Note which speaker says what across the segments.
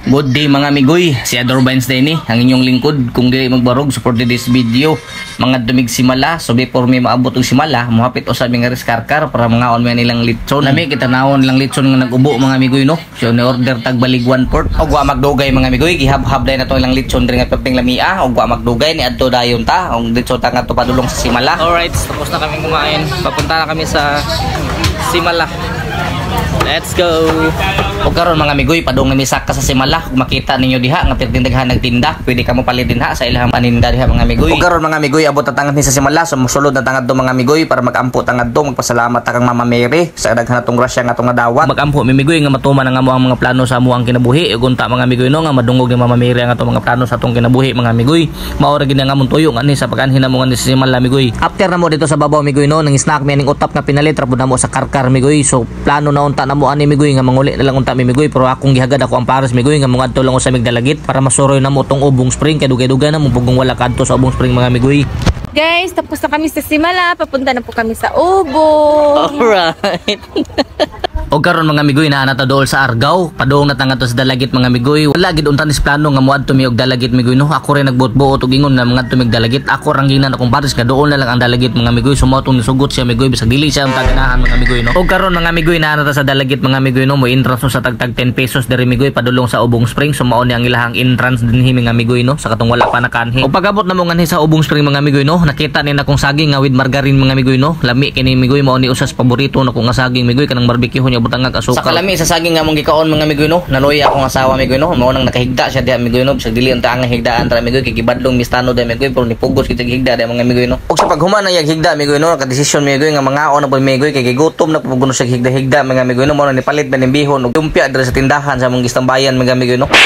Speaker 1: Good day mga migoy, si Ador Wednesday ni, ang inyong lingkod. Kung dili magbarog, support this video. Mga dumig simala, so before may maabot og simala, muhapit o sa mga riskarkar para mga on nilang litson. Lami kita naon lang litson nga nag-ubo mga migoy no. So ni order tag balig 1 port. Og wa magdugay mga migoy, gihab-hab day na to ilang litson diri nga pepting lamia. Og wa magdugay ni adto dayon ta, og litson ta nga to padulong sa simala. Alright, tapos na kami kumain. Papunta na kami sa simala. Let's go. O karon mga migoy, padung namisaka sa simala. Kung makita ninyo diha nga pertindaghan nagtinda, pwede ka mo palit din ha sa ilahang paninda diha mga migoy. O karon mga migoy, abot na tangad ni sa simala, so musulod na tangad do mga migoy para magampo tangad do. Magpasalamat ta kang Mama Mary sa daghan natong grasya nga tong dawat. Magampo mi migoy nga matuman nga mo ang mga plano sa amo ang kinabuhi. Ug unta mga migoy no nga madungog ni Mama Mary nga atong mga plano sa atong kinabuhi mga migoy. Mao ra gid nga mong tuyo ani sa pag-anhin na mo nga sa simala migoy. After na mo dito sa babaw migoy no, nang snack mi ning utap nga pinalit ra pud na mo sa karkar migoy. So plano na unta na mo ani migoy nga manguli na lang unta mi migoy, pero akong gihagad ako ang pares migoy nga mongadto lang sa migdalagit para masuroy na mo tong ubong spring kay dugay-dugay na mo pugong wala kadto sa ubong spring mga migoy.
Speaker 2: Guys, tapos na kami sa simala, papunta na po kami sa ubong.
Speaker 1: Alright. O karon mga migoy na nata dool sa Argao, padung natanga to sa dalagit mga migoy. Wala gid unta nis plano nga moadto mi og dalagit migoy no. Ako rin nagbuot-buot og ingon nga mga tumig dalagit. Ako ranginan akong pares ka dool na lang ang dalagit mga migoy. Sumotong nisugot siya migoy bisag dili siya ang taganahan mga migoy no. O karon mga migoy na nata sa dalagit mga migoy no, mo entrance no sa tagtag 10 pesos diri migoy padulong sa Ubong Spring. So mao ni ang ilahang entrance dinhi mga migoy no sa katong wala pa nakanhi. O pagabot na mo nganhi sa Ubong Spring mga migoy no, nakita ni na kong saging nga with margarine mga migoy no. Lami kini migoy mao ni usas paborito na kong saging migoy kanang barbecue nya butang nga asukal. Lami sa saging nga mong gikaon mga migoy no, naloy akong asawa migoy no, mao nang nakahigda siya diha migoy no, bisag dili unta ang higdaan tra migoy kay gibadlong mistano da migoy pero nipugos kita higda da mga migoy no. Ug sa paghuman na yag higda migoy no, ka-desisyon migoy nga mangaon na pud migoy kay gigutom na puguno sa higda-higda mga migoy no, mao nang nipalit ba ning bihon ug tumpya diri sa tindahan sa mong gistambayan mga migoy no.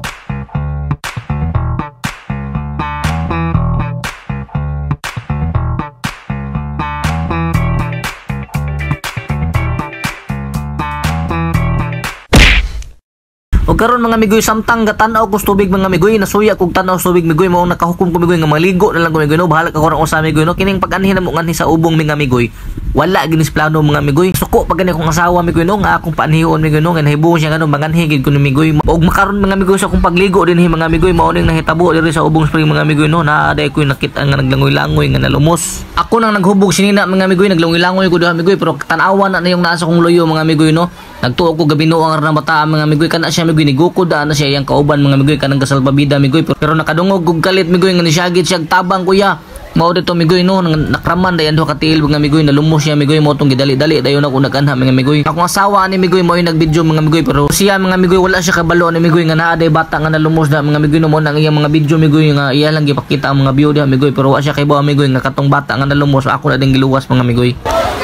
Speaker 1: O karon mga migoy, samtang gatanaw ko tubig mga migoy, nasuya kog tanaw tubig migoy, mao nakahukom ko migoy nga maligo na lang ko migoy no, bahala ka kurang usa migoy no. Kining pag-anhin mo nganhi sa ubong mga migoy, wala ginis plano mga migoy. Suko pag gani kong asawa migoy no, nga akong paanhion migoy no, nga nahibuon siya ngano manganhi gid ko ni migoy. Og makaron mga migoy sa akong pagligo dinhi mga migoy, mao ning nahitabo diri sa Ubong Spring mga migoy no, na aday ko nakita nga naglangoy-langoy nga nalumos. Ako nang naghubog sinina mga migoy, naglangoy-langoy ko diha migoy, pero tanawan na yung nasa kong loyo mga migoy no. Nagtuo ko gabi no ang mata mga migoy, kana siya migoy nigukod na siya yang kauban mga migoy kanang kasalbabida migoy, pero nakadungog og kalit migoy nga nisyagit siya tabang kuya. Mao dito migoy no, nakraman dayon duha ka tiil mga migoy, nalumos siya migoy, mo tong gidali-dali dayon ako naganha mga migoy. Akong asawa ni migoy mao nag-video mga migoy, pero siya mga migoy wala siya kabalo ni migoy nga naa day bata nga nalumos na mga migoy no, mo nang iyang mga video migoy nga iya lang gipakita ang mga view diha migoy, pero wa siya kay buha migoy nga katong bata nga nalumos, ako na ding giluwas mga migoy.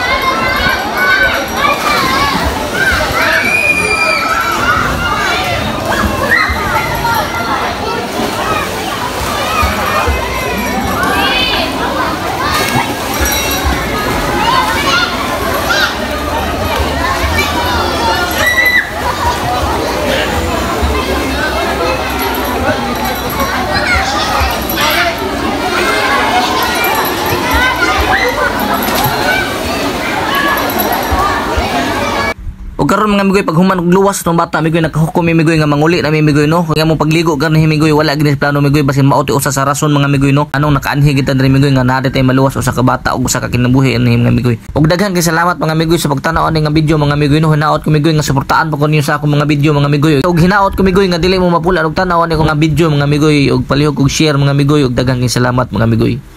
Speaker 1: O karon mga migoy, pag human og luwas tong bata migoy, nakahukom migoy nga manguli na migoy no. Kaya mo pagligo garni migoy, wala ginis plano migoy, basin mauti usa sa rason mga migoy no. Anong nakaanhi kita diri migoy nga naa tay maluwas usa ka bata ug usa ka kinabuhi ani mga migoy. Ug daghan kay salamat mga migoy sa pagtanaw ani nga video mga migoy no. Hinaot ko migoy nga suportaan pa ko ninyo sa akong mga video mga migoy. Ug hinaot ko migoy nga dili mo mapula og tanaw ani ko nga video mga migoy, ug palihog og share mga migoy, ug daghan kay salamat mga migoy.